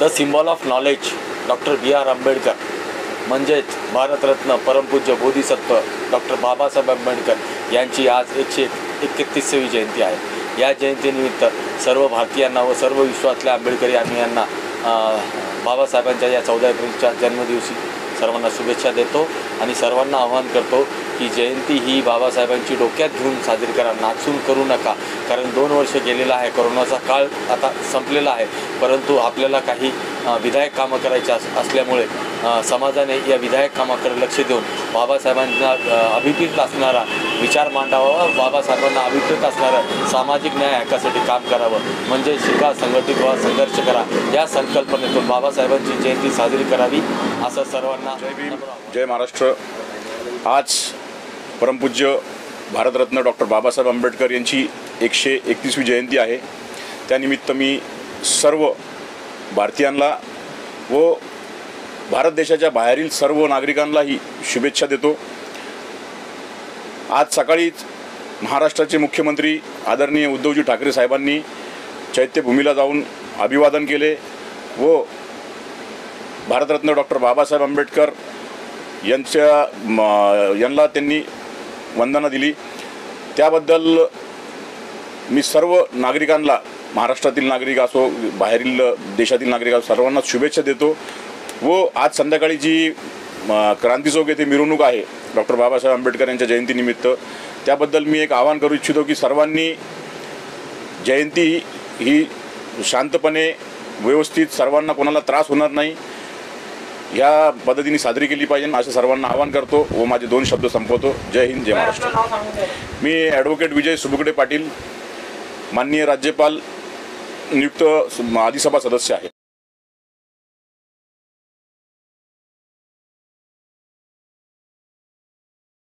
The symbol of knowledge doctor B.R. Ambedkar म्हणजेच भारतरत्न परमपूज्य Bodhisattva doctor Babasaheb Ambedkar यांची आज 131वी जयंती आहे। या जयंतीनिमित्त सर्व भारतीयांना व सर्व विश्वातल्या आंबेडकरी अनुयायांना बाबासाहेबांच्या या 14 एप्रिलच्या जन्मदिवशी सर्वांना शुभेच्छा देतो आणि सर्वांना आवाहन करतो की जयंती ही बाबासाहेबांची डोक्यात घेऊन साजरी करा, नाचून करू नका। कारण 2 वर्ष गेलेला आहे, कोरोनाचा काळ आता संपलेला आहे, परंतु आपल्याला काही विधायक कामं करायची असल्यामुळे समाजाने या विधायक कामाकडे लक्ष देऊन बाबासाहेबांना अभिप्रेत असणारा विचार मांडावा, बाबासाहेबांना अभिप्रेत असणारा सामाजिक न्याय हक्कासाठी काम करावं, म्हणजे शिका, संघटित व्हा, संघर्ष करा या संकल्पनेतून बाबासाहेबांची जयंती साजरी करावी असं सर्वांना। जय भीम, जय महाराष्ट्र। आज परमपूज्य भारतरत्न डॉक्टर बाबासाहेब आंबेडकर यांची 131वी जयंती आहे। त्यानिमित्त मी सर्व भारतीयांना व भारत देशाच्या बाहेरील सर्व नागरिकांनाही शुभेच्छा देतो। आज सकाळीच महाराष्ट्राचे मुख्यमंत्री आदरणीय उद्धवजी ठाकरे साहेबांनी चैत्यभूमीला जाऊन अभिवादन केले व भारतरत्न डॉक्टर बाबासाहेब आंबेडकर यांना त्यांनी वंदना दिली। त्याबद्दल मी सर्व नागरिकांना, महाराष्ट्रातील नागरिक असो, बाहेरील देशातील नागरिक असो, सर्वांना शुभेच्छा देतो। व आज संध्याकाळी जी क्रांती चौक येथे मिरवणूक आहे डॉक्टर बाबासाहेब आंबेडकर यांच्या जयंतीनिमित्त, त्याबद्दल मी एक आवाहन करू इच्छितो की सर्वांनी जयंती ही शांतपणे, व्यवस्थित, सर्वांना कोणाला त्रास होणार नाही या पद्धतीने साजरी केली पाहिजे असं सर्वांना आवाहन करतो व माझे 2 शब्द संपवतो। जय हिंद, जय महाराष्ट्र। मी ॲडव्होकेट विजय सुबुगडे पाटील, माननीय राज्यपाल नियुक्त आदिसभा सदस्य आहे।